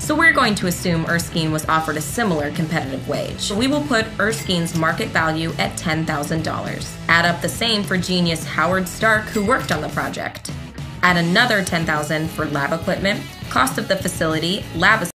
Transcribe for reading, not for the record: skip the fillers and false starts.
So we're going to assume Erskine was offered a similar competitive wage. So we will put Erskine's market value at $10,000. Add up the same for genius Howard Stark, who worked on the project. Add another $10,000 for lab equipment, cost of the facility, lab